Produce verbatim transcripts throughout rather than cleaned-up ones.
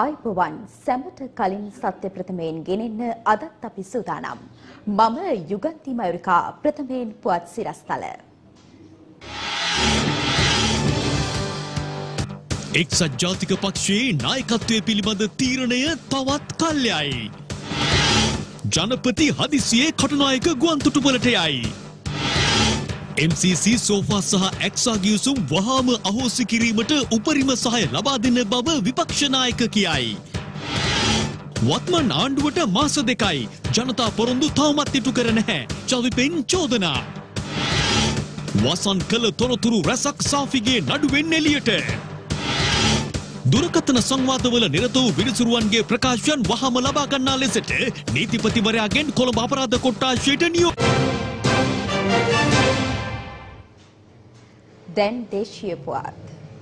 ආයිබෝවන් සැමට කලින් සත්‍ය ප්‍රථමයෙන් ගෙනෙන්න අදත් අපි සූදානම්. මම යුගන්ති මයුරිකා ප්‍රථමයෙන් පුවත් සිරස්තල. එක්සත් ජාතික පක්ෂයේ නායකත්වය පිළිබඳ තීරණය තවත් කල්යයි. ජනපති හදිසියේ කටුනායක ගුවන්තොටුපළට යයි. එම් සී සී සෝෆා සහ එක්සා ගිවිසුම් වහාම අහෝසි කිරීමට උපරිම සහාය ලබා දෙන බව විපක්ෂ නායක කියයි. වත්මන් ආණ්ඩුවට මාස දෙකයි ජනතා පොරොන්දු තවමත් ඉටු කර නැහැ. චවිපෙන් චෝදනා. වසන් කළ තොරතුරු රැසක් සාෆිගේ නඩුවෙන් එළියට. දුරකථන සංවාදවල නිරත වූ විනිසුරුවන්ගේ ප්‍රකාශයන් වහාම ලබා ගන්නා ලෙසට නීතිපතිවරයාගෙන් කොළඹ අපරාධ කොට්ටාශයට නියෝග. දැන් දේශීය පුවත්.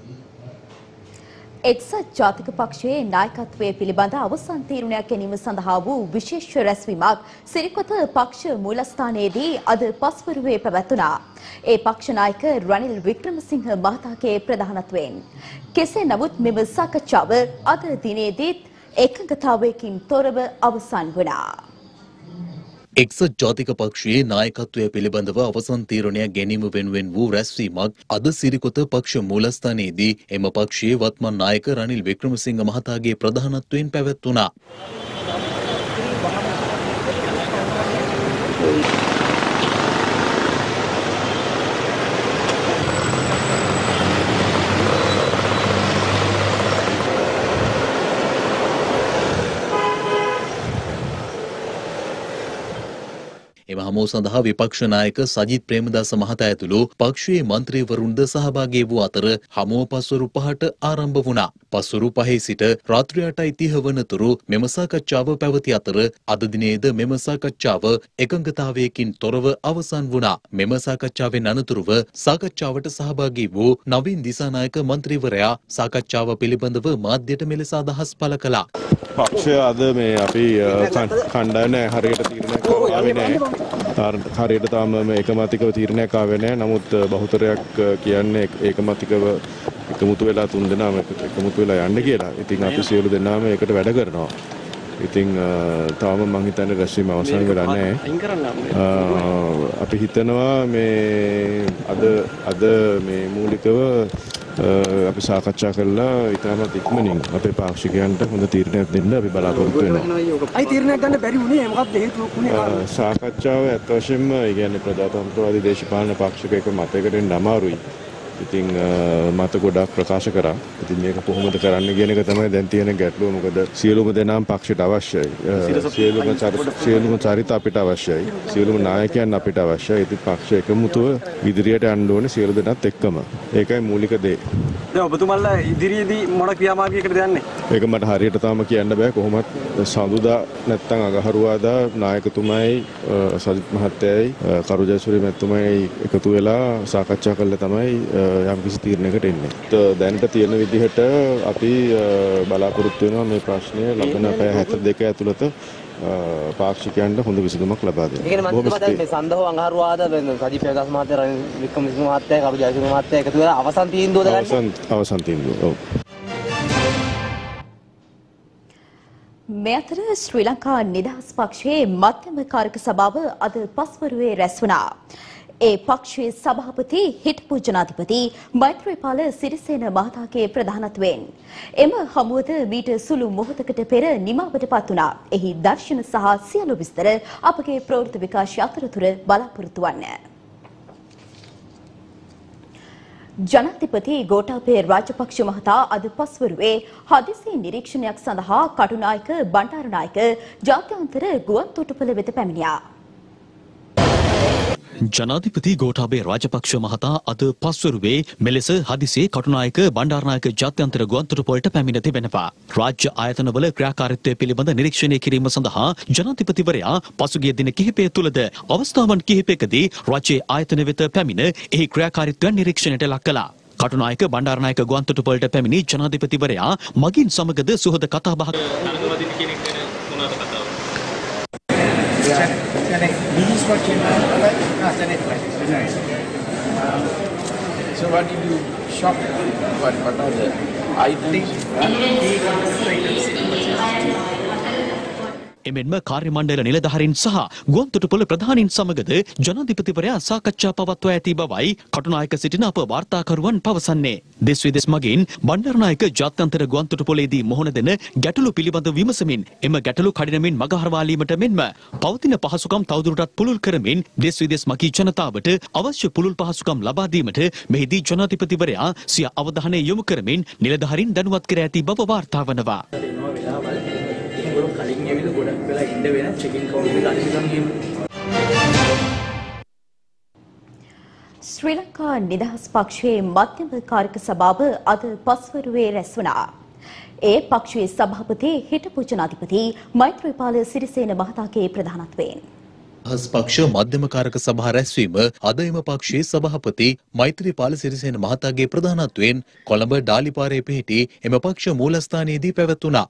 එක්සත් ජාතික පක්ෂයේ නායකත්වය පිළිබඳ අවසන් තීරණයක් ගැනීම සඳහා වූ විශේෂ රැස්වීමක් සිරිකොත පක්ෂ මූලස්ථානයේදී අද පස්වරුවේ පැවැත්වුණා. ඒ පක්ෂ නායක රනිල් වික්‍රමසිංහ මහතාගේ ප්‍රධානත්වයෙන්. කෙසේ නමුත් මෙම සාකච්ඡාව අද දිනේදීත් එකඟතාවයකින් තොරව අවසන් වුණා. එක්සත් ජාතික පක්ෂයේ නායකත්වය පිළිබඳව අවසන් තීරණයක් ගැනීම වෙනුවෙන් වූ රැස්වීමක් අද සිරිකොත පක්ෂ මූලස්ථානයේදී එම පක්ෂයේ වත්මන් නායක රනිල් වික්‍රමසිංහ මහතාගේ ප්‍රධානත්වයෙන් පැවැත්වුණා. එම හමුව සඳහා විපක්ෂ නායක සජිත් ප්‍රේමදාස මහතා ඇතුළු පක්ෂයේ මන්ත්‍රීවරුන්ද සහභාගී වූ අතර හමුව පස්වරු පහට ආරම්භ වුණා. පස්වරු පහේ සිට රාත්‍රී අටයි තිහ වනතුරු මෙම සාකච්ඡාව පැවති අතර අද දිනේද මෙම සාකච්ඡාව එකඟතාවයකින් තොරව අවසන් වුණා. මෙම සාකච්ඡාවෙන් අනතුරුව සාකච්ඡාවට සහභාගී වූ නවීන් දිසානායක මන්ත්‍රීවරයා සාකච්ඡාව පිළිබඳව මාධ්‍යයට මෙලෙස අදහස් පළ කළා. පක්ෂය අද මේ අපි කණ්ඩායම හරියට තීරණයක් ආවේ නැහැ. හරියට තාම ඒකමතිකව තීරණයක් ආවේ නැහැ. නමුත් බහුතරයක් කියන්නේ ඒකමතිකව එකමුතු වෙලා තුන් දෙනාම එකමුතු වෙලා යන්න කියලා. ඉතින් අපි සියලු දෙනාම ඒකට වැඩ කරනවා. ඉතින් තාම මම හිතන්නේ රැස්වීම අවසන් වෙලා නැහැ. අපි හිතනවා මේ අද අද මේ මූලිකව අපි සාකච්ඡා කළා ඉතාමත් ඉක්මනින් අපේ පාක්ෂිකයන්ට හොඳ තීරණයක් දෙන්න අපි බලාපොරොත්තු වෙනවා. අයි තීරණයක් ගන්න බැරි වුණේ මොකක්ද හේතුවක් වුණේ? සාකච්ඡාව ඇත්ත වශයෙන්ම ඒ කියන්නේ ප්‍රජාතන්ත්‍රවාදී දේශපාලන පක්ෂයක එක මතයකට එන්න අමාරුයි. ඉතින් මත ගොඩක් ප්‍රකාශ කරා. ඉතින් මේක කොහොමද කරන්න කියන එක තමයි දැන් තියෙන ගැටලුව. මොකද සියලුම දෙනාම පක්ෂයට අවශ්‍යයි. සියලුම සියලුම චරිත අපිට අවශ්‍යයි. සියලුම නායකයන් අපිට අවශ්‍යයි. ඉතින් පක්ෂ එකමුතුව ඉදිරියට යන්න ඕනේ සියලු දෙනාත් එක්කම. ඒකයි මූලික දේ. දැන් ඔබතුමාලා ඉදිරියේදී මොන ක්‍රියාමාර්ගයකටද යන්නේ? ඒක මට හරියට තාම කියන්න බෑ. කොහොමත් සඳුදා නැත්තම් අගහරුවාදා නායකතුමයි සජිත් මහත්තයයි කරු ජයසූරිය මැතිතුමයි එකතු වෙලා සාකච්ඡා කළා තමයි යම් කිසි තීරණයකට එන්නේ. දැනට තියෙන විදිහට අපි බලාපොරොත්තු වෙනවා මේ ප්‍රශ්නය ලබන පැය හැත්තෑ දෙක ඇතුළත පාක්ෂිකයන්ට හොඳ විසඳුමක් ලබා දෙන්න. ඒ කියන්නේ මම හිතන්නේ මේ සඳහව අඟහරුවාද සජිත් ප්‍රේමදාස මහත්තයා රනිල් වික්‍රමසිංහ මහත්තයා කරු ජයසූරිය මහත්තයා එකතු වෙලා අවසන් තීන්දුවද ගන්න? අවසන් අවසන් තීන්දුව. ඔව්. මේ අතර ශ්‍රී ලංකා නිදහස් පක්ෂයේ මධ්‍යම කාරක සභාව අද පස්වරුවේ රැස් වුණා. ඒ පක්ෂයේ සභාපති හිටපු ජනාධිපති මෛත්‍රීපාල සිරිසේන මහතාගේ ප්‍රධානත්වයෙන් එම හමුවද මීට සුළු මොහොතකට පෙර නිමාවට පත් වුණා. එහි දර්ශන සහ සියලු විස්තර අපගේ ප්‍රවෘත්ති විකාශය අතරතුර බලාපොරොත්තු වන්න. ජනාධිපති ගෝඨාභය රාජපක්ෂ මහතා අද පස්වරුවේ හදිසි නිරීක්ෂණයක් සඳහා කටුනායක බණ්ඩාරනායක ජාත්‍යන්තර ගුවන්තොටුපළ වෙත පැමිණියා. ජනාධිපති ගෝඨාභය රාජපක්ෂ මහතා අද පස්වරුවේ මෙලෙස හදිසියේ කටුනායක බණ්ඩාරනායක ජාත්‍යන්තර ගුවන්තොටුපළට පැමිණ තිබෙනවා. රාජ්‍ය ආයතනවල ක්‍රියාකාරීත්වය පිළිබඳ නිරීක්ෂණය කිරීම සඳහා ජනාධිපතිවරයා පසුගිය දින කිහිපය තුළද අවස්ථාවන් කිහිපයකදී රාජ්‍ය ආයතන වෙත පැමිණ එහි ක්‍රියාකාරීත්වය නිරීක්ෂණයට ලක් කළා. කටුනායක බණ්ඩාරනායක ගුවන්තොටුපළට පැමිණි ජනාධිපතිවරයා මගින් සමගද සුහද කතාබහක් This is for children. No, Senate, right? Um, so what did you shop? What, what are the I think key contest items. එමෙන්ම කාර්ය මණ්ඩල නිලධාරීන් සහ ගුවන්තොටුපොළ ප්‍රධානීන් සමගද ජනාධිපතිවරයා සාකච්ඡා පවත්වා ඇති බවයි කටුනායක සිටින අප වාර්තාකරුවන් පවසන්නේ. දෙස් විදෙස් මගින් බණ්ඩාරනායක ජාත්‍යන්තර ගුවන්තොටුපොළේදී මුහුණ දෙන ගැටලු පිළිබඳ විමසමින් එම ගැටලු කඩිනමින් මගහරවාලීමට මෙන්ම පවතින පහසුකම් තවදුරටත් පුළුල් කරමින් දෙස් විදෙස් මගී ජනතාවට අවශ්‍ය පුළුල් පහසුකම් ලබා දීමට මෙහිදී ජනාධිපතිවරයා සිය අවධානය යොමු කරමින් නිලධාරීන් දැනුවත් කර ඇති බව වාර්තා වනවා. කලින් ඇවිල්ලා ගොඩක් වෙලා ඉන්න වෙන චෙකින් කවුන්ටර් එක අනිවාර්යයෙන් ගිහින් ශ්‍රී ලංකා නිදහස් පක්ෂයේ මධ්‍යම කාර්යක සභාව අද පස්වරුවේ රැස් වුණා. ඒ පක්ෂයේ සභාපති හිටපු ජනාධිපති මෛත්‍රීපාල සිරිසේන මහතාගේ ප්‍රධානත්වයෙන් නිදහස් පක්ෂ මධ්‍යම කාරක සභා රැස්වීම අද එම පක්ෂයේ සභාපති මෛත්‍රීපාල සිරිසේන මහතාගේ ප්‍රධානත්වයෙන් කොළඹ ඩාලිපාරේ පිහිටි එම පක්ෂ මූලස්ථානයේදී පැවැත්වුණා.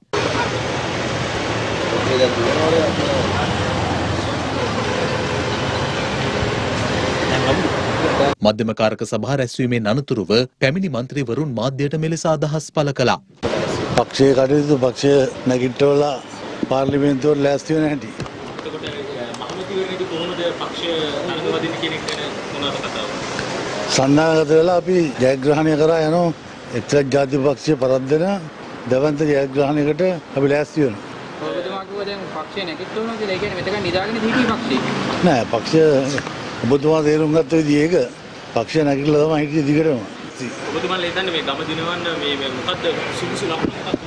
මධ්‍යම කාරක සභා රැස්වීමෙන් අනතුරුව පැමිණි මන්ත්‍රීවරුන් මාධ්‍යයට මෙලෙස අදහස් පළ කළා. පක්ෂයේ කටයුතු පක්ෂය නැගිටවලා පාර්ලිමේන්තුවට ලෑස්ති වෙන හැටි. එතකොට මහමැතිවරණයේදී කොහොමද පක්ෂය තරඟ වදින්න කියන එක ගැන මොනවද කතාව? සන්නාගත වෙලා අපි ජයග්‍රහණය කරා යනවා. එක්සත් ජාතික පක්ෂය පරද්දන දවන්ත ජයග්‍රහණයකට අපි ලෑස්ති වෙනවා. දැන් පක්ෂය නැගිටිනවා කියලා ඒ කියන්නේ මෙතන නිදාගෙන හිටිය පක්ෂය. නෑ පක්ෂය ඔබතුමා තේරුම් ගත්ත විදිහ ඒක පක්ෂය නැගිටලා තමයි හිටියේ දිගටම. ඔබතුමාලා හිතන්නේ මේ ගම දිනවන්න මේ මේ මොකද්ද සුදුසු ලකුණු මොකක්ද?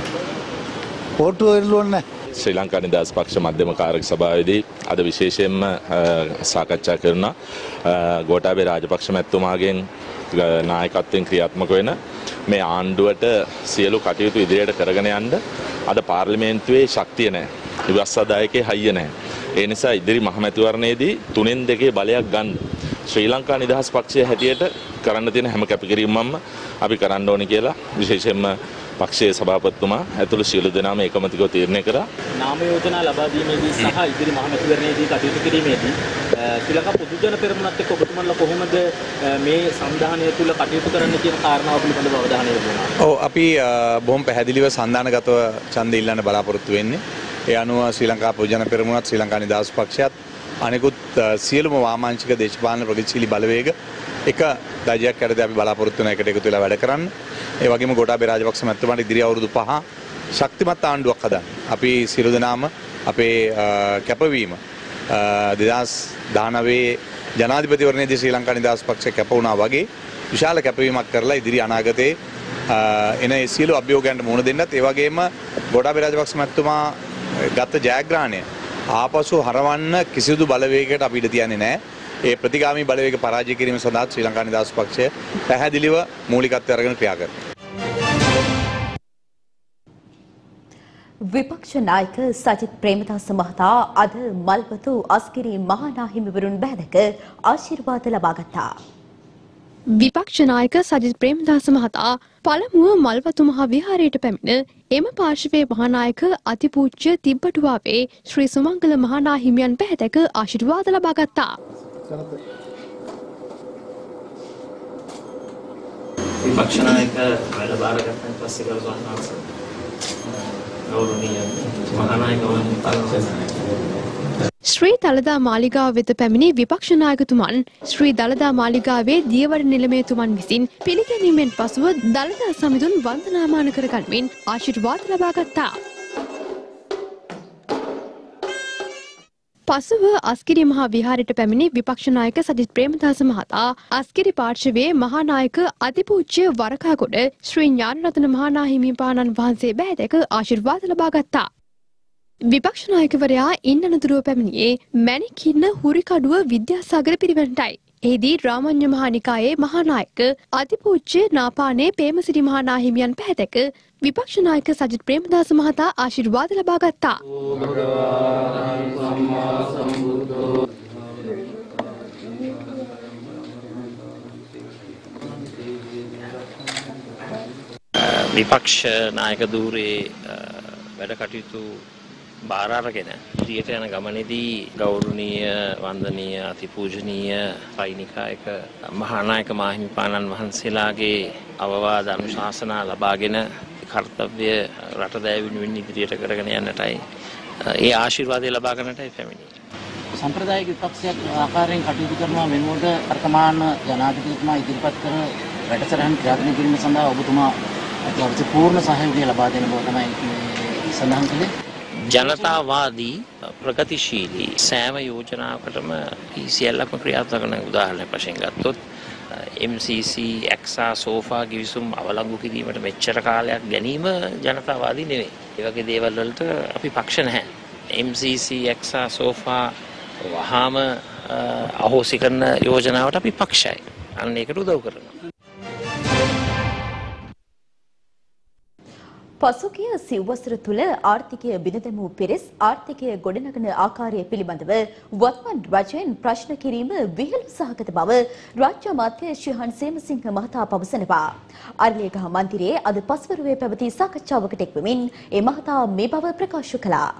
පොට්ටු එල්ලුවන්නේ ශ්‍රී ලංකා නිදහස් පක්ෂ මධ්‍යම කාරක සභාවේදී අද විශේෂයෙන්ම සාකච්ඡා කරන ගෝඨාභය රාජපක්ෂ මැතිතුමාගෙන් නායකත්වයෙන් ක්‍රියාත්මක වෙන මේ ආණ්ඩුවට සියලු කටයුතු ඉදිරියට කරගෙන යන්න අද පාර්ලිමේන්තුවේ ශක්තිය නැහැ. විවස්සදායකේ හයිය නැහැ. ඒ නිසා ඉදිරි මහමැතිවරණයේදී තුනෙන් දෙකේ බලයක් ගන්න ශ්‍රී ලංකා නිදහස් පක්ෂය හැටියට කරන්න තියෙන හැම කැපකිරීමක්ම අපි කරන්න ඕනේ කියලා විශේෂයෙන්ම පක්ෂයේ සභාපතිතුමා ඇතුළු සියලු දෙනාම ඒකමතිකව තීරණය කරා. නාම යෝජනා ලබා දීමේදී සහ ඉදිරි මහමැතිවරණයේදී කටයුතු කිරීමේදී ශ්‍රී ලංකා පොදුජන පෙරමුණත් එක්ක ඔබතුමන්ලා කොහොමද මේ සංවිධානය තුළ කටයුතු කරන්න කියන කාරණාව පිළිබඳව අවධානය යොමු කරනවා. ඔව් අපි බොහොම පැහැදිලිව සංධානගතව ඡන්ද ඉල්ලන්න බලාපොරොත්තු වෙන්නේ. ඒ අනුව ශ්‍රී ලංකා පොදුජන පෙරමුණත් ශ්‍රී ලංකා නිදහස් පක්ෂයත් අනෙකුත් සියලුම වාමාංශික දේශපාලන ප්‍රගතිශීලී බලවේග එක දජයක් යටතේ අපි බලාපොරොත්තු වෙන එකට එකතු වෙලා වැඩ කරන්න. ඒ වගේම ගෝඨාභය රාජපක්ෂ මැතිතුමාට ඉදිරි අවුරුදු පහ ශක්තිමත් ආණ්ඩුවක් හදන්න. අපි සියලු දෙනාම අපේ කැපවීම දෙදහස් දහනවයේ ජනාධිපතිවරණයේදී ශ්‍රී ලංකා නිදහස් පක්ෂය කැප වුණා වගේ විශාල කැපවීමක් කරලා ඉදිරි අනාගතයේ එන සියලු අභියෝගයන්ට මුහුණ දෙන්නත් ඒ වගේම ගෝඨාභය රාජපක්ෂ මැතිතුමා ගත ජයග්‍රහණය ආපසු හරවන්න කිසිදු බලවේගයකට අපි ඉඩ තියන්නේ නැහැ. ඒ ප්‍රතිගාමී බලවේග පරාජය කිරීම සඳහා ශ්‍රී ලංකා නිදහස් පක්ෂය පැහැදිලිව මූලිකත්වය අරගෙන ක්‍රියා කරනවා. විපක්ෂ නායක සජිත් ප්‍රේමදාස මහතා අද මල්වතු අස්ගිරි මහානාහිමිවරුන් බැහැදක ආශිර්වාද ලබා ගත්තා. විපක්ෂ නායක සජිත් ප්‍රේමදාස මහතා පළමුව මල්වතු මහා විහාරයට පැමිණ එම පාර්ශවයේ මහානායක අතිපූජ්‍ය තිබ්බටුවාවේ ශ්‍රී සුමංගල මහානාහිමියන් පැහැදක ආශිර්වාද ලබා ගත්තා. විපක්ෂ නායක වැඩ බාරගත්තන් පස්සේ ගල්වන්නාස ගෞරවනීය මහානායක ශ්‍රී දළදා මාලිගාව වෙත පැමිණි විපක්ෂ නායකතුමන් ශ්‍රී දළදා මාලිගාවේ දියවඩ නිලමේතුමන් විසින් පිළිගැනීමෙන් පසුව දළදා සමිඳුන් වන්දනාමාන කරගනිමින් ආශිර්වාද ලබා ගත්තා. පසුව අස්ගිරි මහා විහාරයට පැමිණි විපක්ෂ නායක සජිත් ප්‍රේමදාස මහතා අස්ගිරි පාර්ශවයේ මහානායක අතිපූජ්‍ය වරකාගොඩ ශ්‍රී ඥානරතන මහානාහිමිපාණන් වහන්සේ බැහැදක ආශිර්වාද ලබා ගත්තා. විපක්ෂ නායකවරයා ඉන් අනතුරුව පැමිණියේ මැණිකින්න හුරිකඩුව විද්‍යාසාගර පිරිවෙනටයි. එහිදී රාමඤ්ඤ මහානිකායේ මහානායක අතිපූජ්‍ය නාපානේ පේමසිරි මහානාහිමියන් පැහැදක විපක්ෂ නායක සජිත් ප්‍රේමදාස මහතා ආශිර්වාද ලබා ගත්තා. විපක්ෂ නායක ධූරයේ වැඩ කටයුතු බාර අරගෙන ඉදිරියට යන ගමනේදී ගෞරවනීය වන්දනීය අතිපූජනීය සෛනිකායක මහානායක මාහිමිපාණන් වහන්සේලාගේ අවවාද අනුශාසනා ලබාගෙන කර්තව්‍ය රටදෑ වෙනුවෙන් ඉදිරියට කරගෙන යන්නටයි ඒ ආශිර්වාදය ලබා ගන්නටයි පැමිණියේ. සම්ප්‍රදායික විපක්ෂයක් ආකාරයෙන් කටයුතු කරනවා වෙනුවට වර්තමාන ජනාධිපතිතුමා ඉදිරිපත් කර වැඩසටහන් ක්‍රියාත්මක කිරීම සඳහා ඔබතුමා අවශ්‍ය පූර්ණ සහයෝගය ලබා දෙන බව තමයි සඳහන් කළේ. ජනතාවාදී ප්‍රගතිශීලී සෑම යෝජනාවකටම සියල්ලක්ම ක්‍රියාත්මක කරන උදාහරණයක් වශයෙන් ගත්තොත් එම් සී සී එක්සා සෝෆා ගිවිසුම් අවලංගු කිරීමට මෙච්චර කාලයක් ගැනීම ජනතාවාදී නෙවෙයි. ඒ වගේ දේවල් වලට අපි පක්ෂ නැහැ. එම් සී සී එක්සා සෝෆා වහාම අහෝසි කරන යෝජනාවට අපි පක්ෂයි. අන්න ඒකට උදව් කරනවා. පසුගිය සිව්වසර තුළ ආර්ථිකය බිඳදැමූ පිරිස් ආර්ථිකය ගොඩනගන ආකාරය පිළිබඳව වත්මන් රජයෙන් ප්‍රශ්න කිරීම විහිළු සහගත බව රාජ්‍ය අමාත්‍ය ශ්‍රීහන් සේමසිංහ මහතා පවසනවා. අරලියගහ මන්දිරයේ අද පස්වරුවේ පැවති සාකච්ඡාවකට එක්වමින් ඒ මහතා මේ බව ප්‍රකාශ කළා.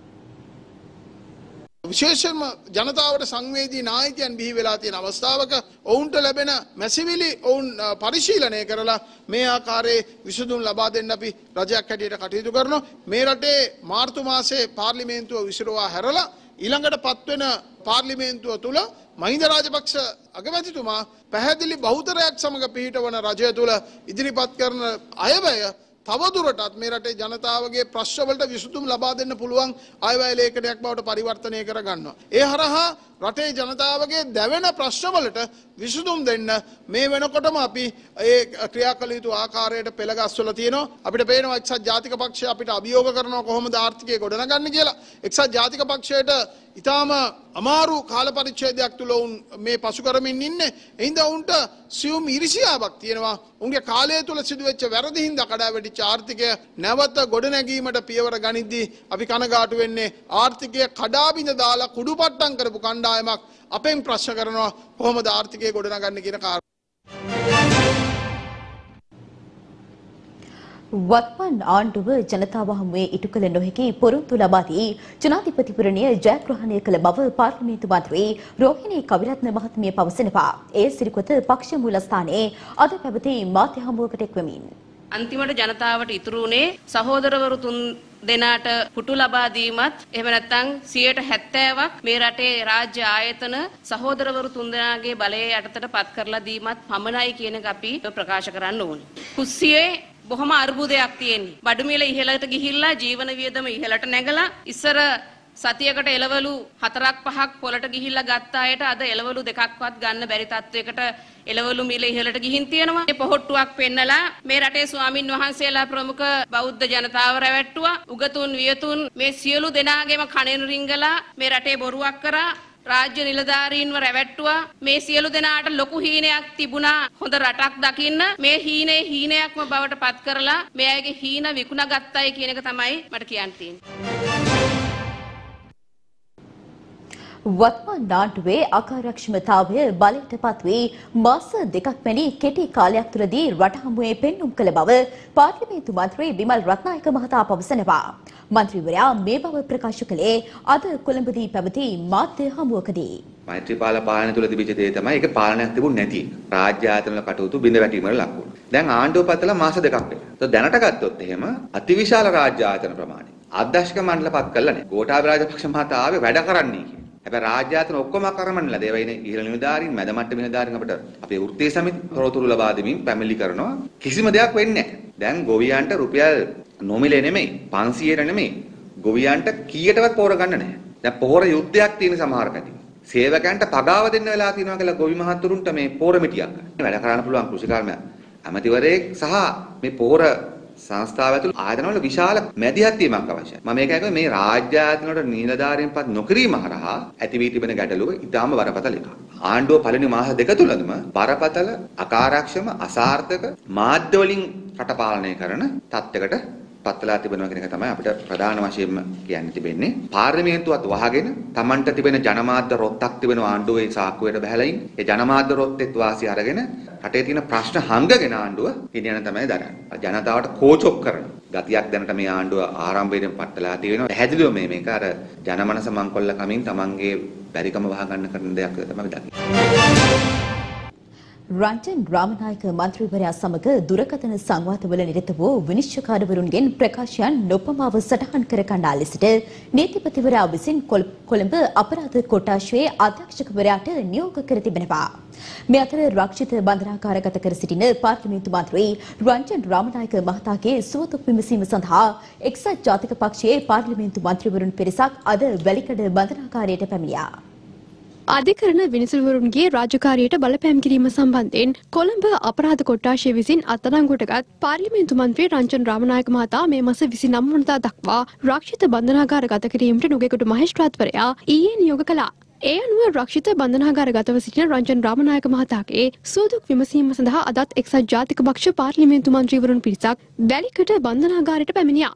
විශේෂයෙන්ම ජනතාවට සංවේදී නායකයන් බිහි වෙලා තියෙන අවස්ථාවක ඔවුන්ට ලැබෙන මැසිවිලි ඔවුන් පරිශීලනය කරලා මේ ආකාරයේ විසඳුම් ලබා දෙන්න අපි රජයක් හැටියට කටයුතු කරනවා. මේ රටේ මාර්තු මාසයේ පාර්ලිමේන්තුව විසිරුවා හැරලා ඊළඟට පත්වෙන පාර්ලිමේන්තුව තුල මහින්ද රාජපක්ෂ අගමැතිතුමා පැහැදිලි බහුතරයක් සමග පිහිටවන රජය තුල ඉදිරිපත් කරන අයවැය තවදුරටත් මේ රටේ ජනතාවගේ ප්‍රශ්නවලට විසඳුම් ලබා දෙන්න පුළුවන් අයවැය ලේඛනයක් බවට පරිවර්තනය කර ගන්නවා. ඒ හරහා රටේ ජනතාවගේ දැවෙන ප්‍රශ්නවලට විසඳුම් දෙන්න මේ වෙනකොටම අපි ඒ ක්‍රියා කළ යුතු ආකාරයට පෙළගස්වලා තියෙනවා. අපිට පේනවා එක්සත් ජාතික පක්ෂය අපිට අභියෝග කරනවා කොහොමද ආර්ථිකය ගොඩනගන්නේ කියලා. එක්සත් ජාතික පක්ෂයට ඊටාම අමාරු කාල පරිච්ඡේදයක් තුල උන් මේ පසු කරමින් ඉන්නේ. එහිඳ උන්ට සියුම් ඉරිසියාවක් තියෙනවා. උන්ගේ කාලය තුල සිදුවෙච්ච වැරදි හින්දා කඩාවැටිච්ච ආර්ථිකය නැවත ගොඩනැගීමට පියවර ගනිද්දී අපි කනගාටු වෙන්නේ ආර්ථිකය කඩාබිඳ දාලා කුඩුපට්ටම් කරපු කණ්ඩායමක් අපෙන් ප්‍රශ්න කරනවා කොහොමද ආර්ථිකය ගොඩනගන්නේ කියන කාරණා. වත්මන් ආණ්ඩුව ජනතාව හමුවේ ඉටු කළ නොහැකි පොරොන්දු ලබා දී ජනාධිපතිවරණය ජයග්‍රහණය කළ බව පාර්ලිමේන්තු මන්ත්‍රී රෝහිණී කවිරත්න මහත්මිය පවසනවා. ඒ සිරිකොත පක්ෂ මූලස්ථානයේ අද පැවති මාධ්‍ය හමුවකට එක්වමින් අන්තිමට ජනතාවට ඉතුරු වුණේ සහෝදරවරු තුන් දෙනාට පුටු ලබා දීමත් එහෙම නැත්නම් සියයට හැත්තෑවක් මේ රටේ රාජ්‍ය ආයතන සහෝදරවරු තුන් දෙනාගේ බලයේ යටතට පත් කරලා දීමත් පමණයි කියන එක අපි ප්‍රකාශ කරන්න ඕනේ. කුස්සියේ බොහොම අර්බුදයක් තියෙන්නේ. බඩු මිල ඉහළට ගිහිල්ලා ජීවන වියදම ඉහළට නැගලා ඉස්සර සතියකට එළවලු හතරක් පහක් පොළට ගිහිල්ලා ගත්ත අයට අද එළවලු දෙකක්වත් ගන්න බැරි තත්වයකට එළවලු මිල ඉහළට ගිහින් තියෙනවා. මේ පොහොට්ටුවක් පෙන්නලා මේ රටේ ස්වාමින් වහන්සේලා ප්‍රමුඛ බෞද්ධ ජනතාව රැවට්ටුවා. උගතුන් වියතුන් මේ සියලු දෙනාගේම කණෙන් රිංගලා මේ රටේ බොරුවක් කරා. රාජ්‍ය නිලධාරීන්ව රැවට්ටුවා. මේ සියලු දෙනාට ලොකු හීනයක් තිබුණා හොඳ රටක් දකින්න. මේ හීනේ හීනයක්ම බවට පත් කරලා මේ අයගේ හීන විකුණාගත්තයි කියන එක තමයි මට කියන්න තියෙන්නේ. වත්මන් ආණ්ඩුවේ අකාර්යක්ෂමතාවය බලයට පත්වී මාස දෙකක් වැනි කෙටි කාලයක් තුළදී රට හමුවේ පෙන්නුම් කළ බව පාර්ලිමේන්තු මන්ත්‍රී විමල් රත්නායක මහතා පවසනවා. මන්ත්‍රීවරයා මේ බව ප්‍රකාශ කළේ අද කොළඹදී පැවති මාධ්‍ය හමුවකදී. මෛත්‍රීපාල පාලනය තුළ තිබිච්ච දේ තමයි ඒක පාලනයක් තිබුණ නැති. රාජ්‍ය ආයතන වල කටයුතු බිඳ වැටීමකට ලක් වුණා. දැන් ආණ්ඩුව පතලා මාස දෙකක් වෙනවා. දැනට ගත්තොත් එහෙම අතිවිශාල රාජ්‍ය ආයතන ප්‍රමාණය අධ්‍යක්ෂක මණ්ඩල පත් කළා නේ. ගෝඨාභය රාජපක්ෂ මහතා ආවේ වැඩ කරන්නේ කියලා. හැබැයි රාජ්‍ය ආයතන ඔක්කොම අකරමණලා දේවයිනේ ඉහළ නිලධාරීන් මැද මට්ටම නිලධාරීන් අපිට අපේ වෘත්තීය සමිති තොරතුරු ලබා දෙමින් පැමිණිලි කරනවා. කිසිම දෙයක් වෙන්නේ නැහැ. දැන් ගොවියන්ට රුපියල් නොමිලේ නෙමෙයි පන්සියයට නෙමෙයි ගොවියන්ට කීයටවත් පොහොර ගන්න නැහැ. දැන් පොහොර යුද්ධයක් තියෙන සමහර පැති. සේවකයන්ට පගාව දෙන්න වෙලා තියෙනවා කියලා ගොවි මහතුරුන්ට මේ පොහොර මිටියක් ගන්න. වැඩ කරන්න පුළුවන් කෘෂිකර්ම ඇමතිවරයෙක් සහ මේ පොහොර සංස්ථාව ඇතුළු ආයතනවල විශාල මැදිහත් වීමක් අවශ්‍යයි. මම මේක කියනවා මේ රාජ්‍ය ආයතන වලට නිලධාරීන්පත් නොකිරීම හරහා ඇති වී තිබෙන ගැටලුව ඉතාම බරපතල එකක්. ආණ්ඩුව පළවෙනි මාස දෙක තුලම බරපතල අකාර්යක්ෂම අසාර්ථක මාධ්‍ය වලින් රට පාලනය කරන තත්යකට පත්ලා තිබෙනවා කියන එක තමයි අපිට ප්‍රධාන වශයෙන්ම කියන්න තිබෙන්නේ. පාර්ලිමේන්තුවත් වහගෙන Tamanට තිබෙන ජනමාධ්‍ය රොත්තක් තිබෙන ආණ්ඩුවේ සාක්කුවට බහැලා ඉන්න. ඒ ජනමාධ්‍ය රොත්තෙත් වාසිය අරගෙන රටේ තියෙන ප්‍රශ්න හංගගෙන ආණ්ඩුව ගෙනියන තමයි දරන්නේ. ජනතාවට කෝචොක් කරන ගතියක් දැනට මේ ආණ්ඩුව ආරම්භයෙන් පටලලා තියෙනවා. පැහැදිලිව මේ මේක අර ජනමනස මංකොල්ල කමින් තමන්ගේ බැරිකම වහගන්න කරන දෙයක් තමයි දකින්නේ. රංජන් රාමනායක මන්ත්‍රීවරයා සමග දුරකථන සංවාදවල නිරත වූ විනිශ්චයකාරවරුන්ගෙන් ප්‍රකාශයන් නොපමාව සටහන් කර ගන්නා ලෙසට නීතිපතිවරයා විසින් කොළඹ අපරාධ කොට්ටාශයේ අධ්‍යක්ෂකවරයාට නියෝග කර තිබෙනවා. මේ අතර රක්ෂිත බන්ධනාගාරගත කර සිටින පාර්ලිමේන්තු මන්ත්‍රී රංජන් රාමනායක මහතාගේ සුවතුක් විමසීම සඳහා එක්සත් ජාතික පක්ෂයේ පාර්ලිමේන්තු මන්ත්‍රීවරුන් පිරිසක් අද වැලිකඩ බන්ධනාගාරයට පැමිණියා. අධිකරණ විනිසුරුවරුන්ගේ රාජකාරියට බලපෑම් කිරීම සම්බන්ධයෙන් කොළඹ අපරාධ කොට්ටාශය විසින් අත්අඩංගුවටගත් පාර්ලිමේන්තු මන්ත්‍රී රංජන් රාමනායක මහතා මේ මාස විසිනම වනදා දක්වා රක්ෂිත බන්ධනාගාර ගත කිරීමට නුගේගොඩ මහේස්ත්‍රාත්වරයා ඊයේ නියෝග කළා. ඒ අනුව රක්ෂිත බන්ධනාගාර ගතව සිටින රංජන් රාමනායක මහතාගේ සුවදුක් විමසීම සඳහා අදත් එක්සත් ජාතික පක්ෂ පාර්ලිමේන්තු මන්ත්‍රීවරුන් පිරිසක් වැලිකඩ බන්ධනාගාරයට පැමිණියා.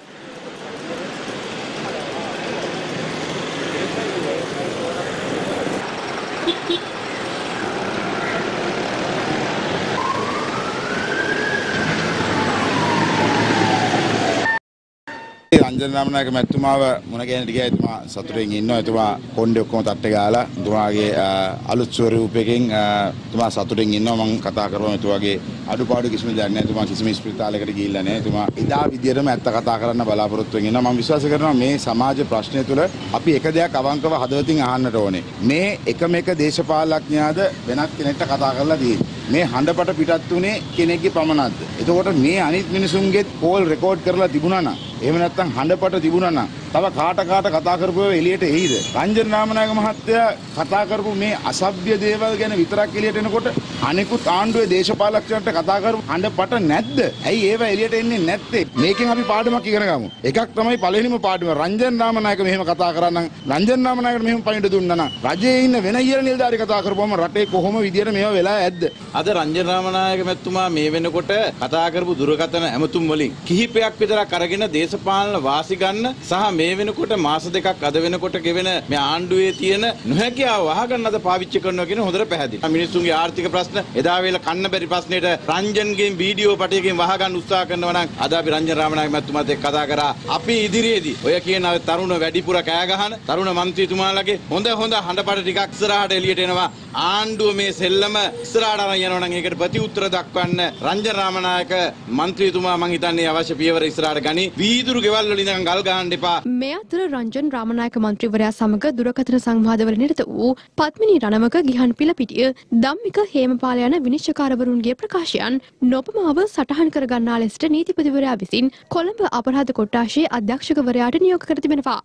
රංජන් රාමනායක මැතිතුමාව මුණ ගැහෙන්න ගියා. එතුමා සතුටින් ඉන්නවා. එතුමා කොණ්ඩේ ඔක්කොම තට්ටේ ගාලා එතුමාගේ අලුත් ස්වරූපයකින් එතුමා සතුටින් ඉන්නවා. මම කතා කරපුවම එතුමාගේ අඩුපාඩු කිසිම දෙයක් නැහැ. එතුමා කිසිම ස්පිරිතාලයකට ගිහිල්ලා නැහැ. එතුමා ඉදා විදියටම ඇත්ත කතා කරන්න බලාපොරොත්තු වෙන ඉන්නවා. මම විශ්වාස කරනවා මේ සමාජ ප්‍රශ්නය තුළ අපි එක දෙයක් අවංකව හදවතින් අහන්නට ඕනේ. මේ එකම එක දේශපාලඥයාද වෙනත් කෙනෙක්ට කතා කරලා තියෙන්නේ. මේ හඬපට පිටත් උනේ කෙනෙක්ගේ පමණක්ද? එතකොට මේ අනිත් මිනිසුන්ගේ කෝල් රෙකෝඩ් කරලා තිබුණා නම් එහෙම නැත්නම් හඬපට තිබුණා නම් තව කාට කාට කතා කරපුව එළියට එයිද? රංජන් රාමනායක මහත්තයා කතා කරපු මේ අසභ්‍ය දේවල් ගැන විතරක් එළියට එනකොට අනිකුත් ආණ්ඩුවේ දේශපාලකයන්ට කතා කරපු හඬපට නැද්ද? ඇයි ඒව එළියට එන්නේ නැත්තේ? මේකෙන් අපි පාඩමක් ඉගෙන ගමු. එකක් තමයි පළවෙනිම පාඩම. රංජන් රාමනායක මෙහෙම කතා කරා නම් රංජන් රාමනායකට මෙහෙම පණිවිඩ දුන්නා නම් රජයේ ඉන්න වෙන ඉහළ නිලධාරි කතා කරපුවම රටේ කොහොම විදියට මේවා වෙලා ඇද්ද? අද රංජන් රාමනායක මැතිතුමා මේ වෙනකොට කතා කරපු දුරකථන ඇමතුම් වලින් කිහිපයක් විතරක් අරගෙන දේශපාලන වාසි ගන්න සහ මේ වෙනකොට මාස දෙකක් අද වෙනකොට ගෙවෙන මේ ආණ්ඩුවේ තියෙන නොහැකියාව වහගන්න අද පාවිච්චි කරනවා කියන හොඳට පැහැදිලි. මිනිස්සුන්ගේ ආර්ථික ප්‍රශ්න එදා වේල කන්න බැරි ප්‍රශ්නෙට රංජන්ගේ වීඩියෝ පටයකින් වහගන්න උත්සාහ කරනවා නම් අද අපි රංජන් රාමනායක මැතිතුමාත් එක්ක කතා කරා. අපි ඉදිරියේදී ඔය කියන තරුණ වැඩිපුර කෑ ගහන තරුණ මන්ත්‍රීතුමාලගේ හොඳ හොඳ හඬපට ටිකක් ඉස්සරහට එළියට එනවා. ආණ්ඩුව මේ සෙල්ලම ඉස්සරහට අරන් යනවා නම් ඒකට ප්‍රතිඋත්තර දක්වන්න රංජන් රාමනායක මන්ත්‍රීතුමා මං හිතන්නේ අවශ්‍ය පියවර ඉස්සරහට ගනි. වීදුරු ගෙවල් වල ඉඳන් ගල් ගහන්න එපා. මේ අතර රංජන් රාමනායක මන්ත්‍රීවරයා සමග දුරකථන සංවාදවල නිරත වූ පත්මිනී රණවක ගිහන් පිළපිටිය ධම්මික හේමපාල යන විනිශ්චයකාරවරුන්ගේ ප්‍රකාශයන් නොපමාව සටහන් කර ගන්නා ලෙසට නීතිපතිවරයා විසින් කොළඹ අපරාධ කොට්ටාශයේ අධ්‍යක්ෂකවරයාට නියෝග කර තිබෙනවා.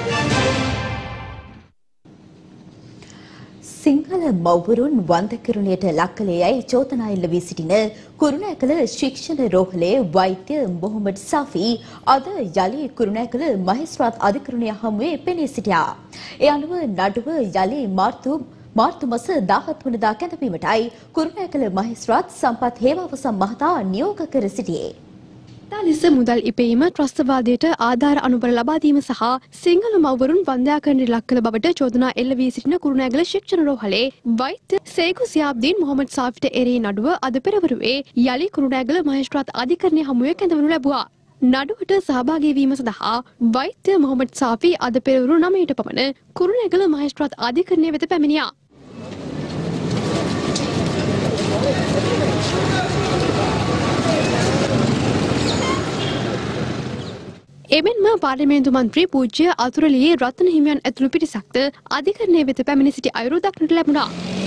සිංහල මව්වරුන් වන්දකරුණයට ලක් කළේ යයි චෝදනා එල්ල වී සිටින කුරුණෑකල ශික්ෂණ රෝහලේ වෛද්‍ය මොහොමඩ් සාෆි අද යලි කුරුණෑකල මහේස්ත්‍රාත් අධිකරණය හමුවේ පෙනී සිටියා. ඒ අනුව නඩුව යලි මාර්තු මාර්තු මාස දාහත් වනදා කැඳවීමටයි කුරුණෑකල මහේස්ත්‍රාත් සම්පත් හේවාවසම් මහතා නියෝග කර සිටියේ. තාලිස මුදල් ඉපයීම ත්‍රස්තවාදයට ආධාර අනුබල ලබා දීම සහ සිංහල මව්වරුන් වන්දනාකරණයට ලක් කළ බවට චෝදනා එල්ල වී සිටින කුරුණෑගල ශික්ෂණ රෝහලේ වෛද්‍ය සේකු සියාබ්දීන් මොහොමඩ් සාෆිට එරෙහි නඩුව අද පෙරවරුවේ යලි කුරුණෑගල මහේස්ත්‍රාත් අධිකරණය හමුවේ කැඳවනු ලැබුවා. නඩුවට සහභාගී වීම සඳහා වෛද්‍ය මොහොමඩ් සාෆි අද පෙරවරු නවයට පමණ කුරුණෑගල මහේස්ත්‍රාත් අධිකරණය වෙත පැමිණියා. එමෙන්ම පාර්ලිමේන්තු මන්ත්‍රී පූජ්‍ය අතුරලියේ රත්න හිමියන් ඇතුළු පිරිසක්ද අධිකරණය වෙත පැමිණ සිටි අයුරු දක්නට ලැබුණා.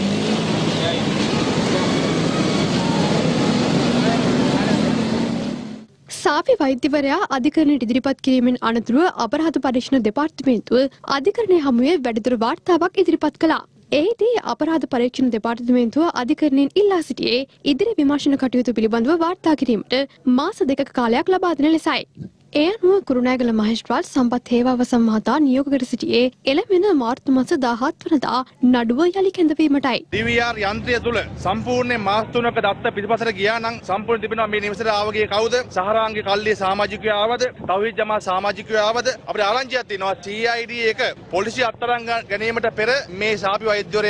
සාපි වෛද්‍යවරයා අධිකරණයට ඉදිරිපත් කිරීමෙන් අනතුරුව අපරාධ පරීක්ෂණ දෙපාර්තමේන්තුව අධිකරණය හමුවේ වැඩිදුර වාර්තාවක් ඉදිරිපත් කළා. එහිදී අපරාධ පරීක්ෂණ දෙපාර්තමේන්තුව අධිකරණයෙන් ඉල්ලා සිටියේ ඉදිරි විමර්ශන කටයුතු පිළිබඳව වාර්තා කිරීමට මාස දෙකක කාලයක් ලබා දෙන ලෙසයි. ඒ අනුව කුරුණෑගල මහේස්ත්‍රාත් සම්පත් හේවාවසම් මහතා නියෝග කර සිටියේ එළඹෙන මාර්තු මාස දාහත් වනදා නඩුව යලි කැඳවීමටයි. ඩී වී ආර් යන්ත්‍රය තුල සම්පූර්ණ මාස තුනක දත්ත පිටිපසට ගියා නම් සම්පූර්ණ තිබෙනවා මේ නිවසට ආවගේ කවුද? සහරාංගේ කල්ලියේ සමාජිකයෝ ආවද? තවීද් ජමා සමාජිකයෝ ආවද? අපිට ආරංචියක් තියෙනවා සී ආයි ඩී එක පොලිසිය අත්අඩංගු ගැනීමට පෙර මේ සාපි වෛද්‍යවරයා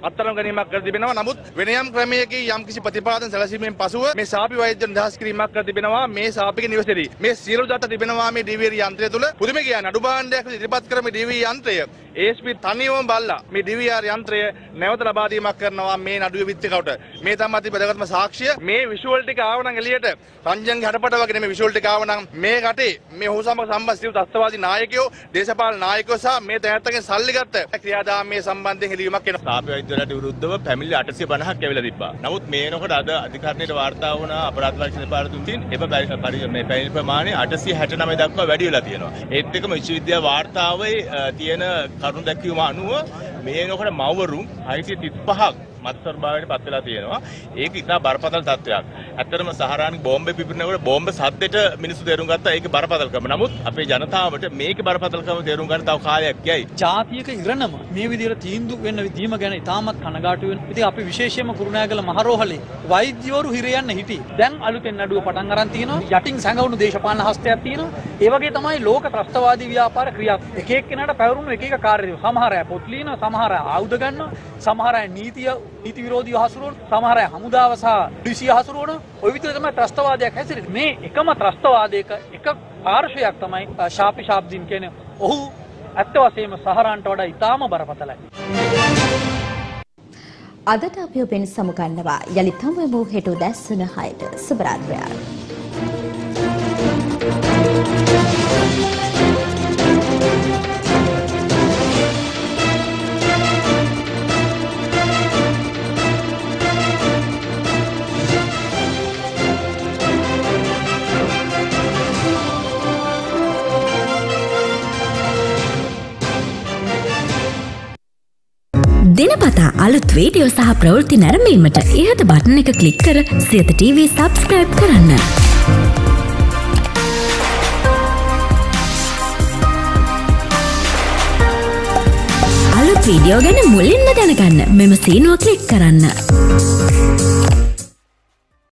අත්අඩංගු ගැනීමක් කර තිබෙනවා. නමුත් වෙන යම් ක්‍රමයකින් යම් කිසි ප්‍රතිපාදන සැලසීමෙන් පසුව මේ සාපි වෛද්‍ය නිදහස් කිරීමක් කර තිබෙනවා. මේ සාපිගේ නිවසේදී මේ සියලු දත තිබෙනවා මේ ඩී වී ආර් යන්ත්‍රය තුල. පුදුම කියන්නේ අඩු භාණ්ඩයක් ඉදිරිපත් කර මේ ඩී වී ආර් යන්ත්‍රය ඒ එස් පී තනියම බලලා මේ ඩී වී ආර් යන්ත්‍රය නැවත ලබා දීමක් කරනවා මේ නඩුවේ විත්තිකවට. මේ තමයි අති වැදගත්ම සාක්ෂිය. මේ විෂුවල් ටික ආව නම් එළියට රංජන්ගේ හඩපට වගේ මේ විෂුවල් ටික ආව නම් මේ රටේ මේ ඔහු සමග සම්බන්ධ සියලු ත්‍ස්තවාදී නායකයෝ, දේශපාලන නායකයෝ සහ මේ දැනත්තගෙන් සල්ලි ගත්ත ක්‍රියාදාමයේ සම්බන්ධයෙන් හෙළිවීමක් වෙනවා. සාපි වෛද්‍යවලට විරුද්ධව පැමිණිලි අටසිය පනහක් ඇවිල්ලා තිබ්බා. නමුත් මේ වෙනකොට අද අධිකරණයට වාර්තා වුණ අපරාධ පරීක්ෂණ දෙපාර්තමේන්තුවෙන් එම මේ පැමිණිලි ප්‍රමාණය අටසිය හැටනවය දක්වා වැඩි වෙලා තියෙනවා. ඒත් එක්කම විශ්වවිද්‍යාල වාර්තාවේ තියෙන කරුණු දැක්වීම අනුව මේ වෙනකොට මව්වරුන් හයසිය තිස්පහක් මත්සර භාවයට පත් වෙලා තියෙනවා. ඒක ඉතා බරපතල තත්ත්වයක්. ඇත්තටම සහරානි බෝම්බේ පිපිරනකොට බෝම්බ සද්දෙට මිනිස්සු තේරුම් ගත්තා ඒකේ බරපතලකම. නමුත් අපේ ජනතාවට මේකේ බරපතලකම තේරුම් ගන්න තව කාලයක් යයි. ජාතියක ඉරණම මේ විදිහට තීන්දුව වෙන්න දීම ගැන ඉතාමත් කනගාටු වෙන. ඉතින් අපි විශේෂයෙන්ම කුරුණෑගල මහරෝහලේ වෛද්‍යවරු හිර යන්න හිටියේ. දැන් අලුතෙන් නඩුව පටන් අරන් තිනවා. යටින් සැඟවුණු දේශපාලන හස්තයක් තියෙනවා. ඒ වගේ තමයි ලෝක ත්‍රස්තවාදී ව්‍යාපාර ක්‍රියාත්මක. එක එක්කෙනාට පැවරුණු එක එක කාර්යය. සමහර අය පොත් ලියනවා, සමහර අය ආයුධ ගන්නවා, සමහර අය නීතිය නීති විරෝධීව හසුරුවන, සමහර අය හමුදාව සහ ඩිසි හසුරුවන. ඔය විදිහට තමයි ත්‍රස්තවාදයක් හැසිරෙන්නේ. මේ එකම ත්‍රස්තවාදයක එක පාර්ශවයක් තමයි ශාපි ශාබ්දින් කියන්නේ. ඔහු ඇත්ත වශයෙන්ම සහරාන්ට වඩා ඉතාම බරපතලයි. අදට අපි ඔබෙන් සමුගන්නවා. යලිත් හමුවෙමු හෙට උදැසන හයට. සුබ රාත්‍රියක්. දිනපතා අලුත් වීඩියෝ සහ ප්‍රවෘත්ති නැරඹීමට ඉහත බටන් එක ක්ලික් කර සියත ටීවී සබ්ස්ක්‍රයිබ් කරන්න. අලුත් වීඩියෝ ගැන මුලින්ම දැනගන්න මෙම සීනුව ක්ලික් කරන්න.